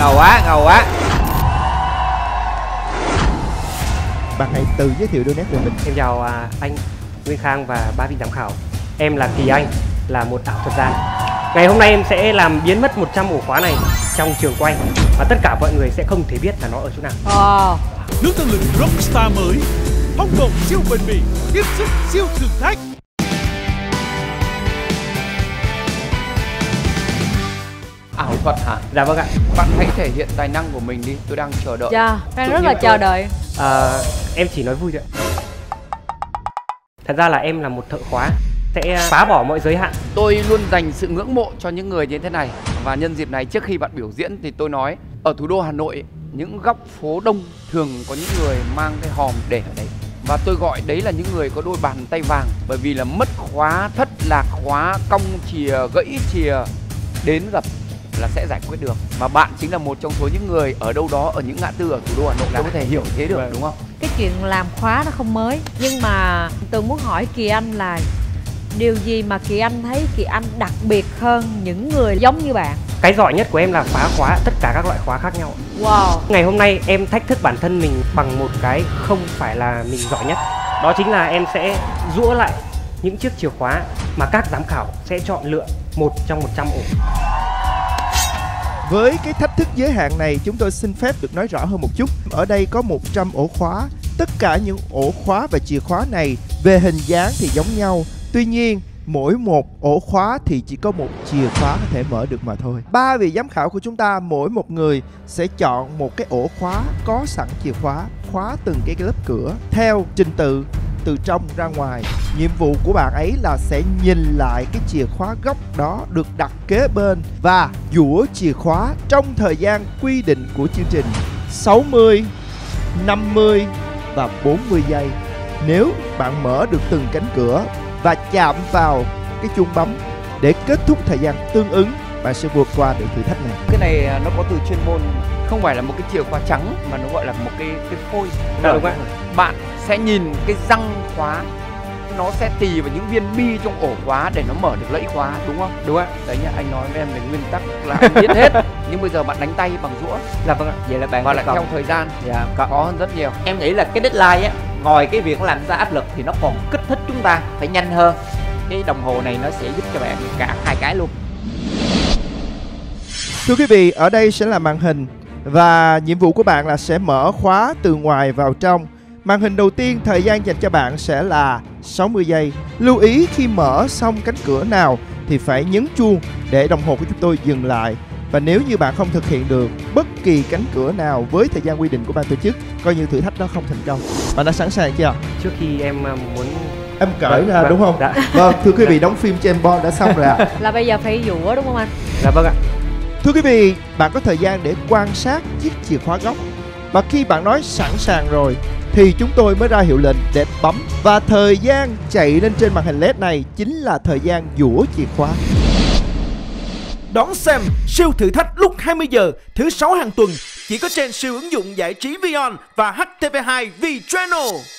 ngầu quá. Bạn hãy tự giới thiệu đôi nét về mình. Em chào anh Nguyên Khang và ba vị giám khảo. Em là Kỳ Anh, là một ảo thuật gia. Ngày hôm nay em sẽ làm biến mất 100 ổ khóa này trong trường quay, và tất cả mọi người sẽ không thể biết là nó ở chỗ nào. Nước tăng lực Rockstar mới, Hong Kong siêu bền bỉ, tiếp sức siêu thử thách. Ảo thuật hả? Dạ vâng ạ. Bạn hãy thể hiện tài năng của mình đi, tôi đang chờ đợi. Dạ, đang rất là chờ đợi. Em chỉ nói vui thôi. Thật ra là em là một thợ khóa, sẽ phá bỏ mọi giới hạn. Tôi luôn dành sự ngưỡng mộ cho những người như thế này. Và nhân dịp này, trước khi bạn biểu diễn thì tôi nói, ở thủ đô Hà Nội, những góc phố đông thường có những người mang cái hòm để ở đấy. Và tôi gọi đấy là những người có đôi bàn tay vàng. Bởi vì là mất khóa, thất lạc khóa, cong chìa, gãy chìa, đến gặp là sẽ giải quyết được. Và bạn chính là một trong số những người ở đâu đó ở những ngã tư ở thủ đô Hà Nội là có thể hiểu thế được, đúng không? Cái chuyện làm khóa nó không mới, nhưng mà tôi muốn hỏi Kỳ Anh là điều gì mà Kỳ Anh thấy Kỳ Anh đặc biệt hơn những người giống như bạn? Cái giỏi nhất của em là phá khóa tất cả các loại khóa khác nhau. Wow. Ngày hôm nay em thách thức bản thân mình bằng một cái không phải là mình giỏi nhất. Đó chính là em sẽ giũa lại những chiếc chìa khóa mà các giám khảo sẽ chọn lựa 1 trong 100 ổ. Với cái thách thức giới hạn này, chúng tôi xin phép được nói rõ hơn một chút. Ở đây có 100 ổ khóa. Tất cả những ổ khóa và chìa khóa này về hình dáng thì giống nhau. Tuy nhiên, mỗi một ổ khóa thì chỉ có một chìa khóa có thể mở được mà thôi. 3 vị giám khảo của chúng ta, mỗi một người sẽ chọn một cái ổ khóa có sẵn chìa khóa, khóa từng cái lớp cửa theo trình tự từ trong ra ngoài. Nhiệm vụ của bạn ấy là sẽ nhìn lại cái chìa khóa gốc đó được đặt kế bên và giũa chìa khóa trong thời gian quy định của chương trình 60, 50 và 40 giây. Nếu bạn mở được từng cánh cửa và chạm vào cái chuông bấm để kết thúc thời gian tương ứng, bạn sẽ vượt qua được thử thách này. Cái này nó có từ chuyên môn, không phải là một cái chìa khóa trắng mà nó gọi là một cái phôi. Đúng không? Bạn sẽ nhìn cái răng khóa, nó sẽ tì vào những viên bi trong ổ khóa để nó mở được lẫy khóa, đúng không? Đúng ạ. Đấy nhá, anh nói với em về nguyên tắc là anh biết hết. Nhưng bây giờ bạn đánh tay bằng giũa. Dạ vâng ạ. Vậy là bạn và lại theo thời gian. Dạ, khó hơn rất nhiều. em nghĩ là cái deadline á, ngoài cái việc làm ra áp lực thì nó còn kích thích chúng ta phải nhanh hơn. Cái đồng hồ này nó sẽ giúp cho bạn cả hai cái luôn. Thưa quý vị, ở đây sẽ là màn hình và nhiệm vụ của bạn là sẽ mở khóa từ ngoài vào trong. Màn hình đầu tiên, thời gian dành cho bạn sẽ là 60 giây. Lưu ý khi mở xong cánh cửa nào thì phải nhấn chuông để đồng hồ của chúng tôi dừng lại. Và nếu như bạn không thực hiện được bất kỳ cánh cửa nào với thời gian quy định của ban tổ chức, coi như thử thách đó không thành công. Bạn đã sẵn sàng chưa? Trước khi em muốn... Em cởi ra đúng không? Dạ. Vâng, thưa quý vị, đóng phim James Bond đã xong rồi ạ. Là bây giờ phải giũa đúng không anh? Dạ vâng ạ. Thưa quý vị, bạn có thời gian để quan sát chiếc chìa khóa gốc. Và khi bạn nói sẵn sàng rồi thì chúng tôi mới ra hiệu lệnh để bấm. Và thời gian chạy lên trên màn hình LED này chính là thời gian giũa chìa khóa. Đón xem siêu thử thách lúc 20 giờ thứ 6 hàng tuần chỉ có trên siêu ứng dụng giải trí Vion và HTV2 V Channel.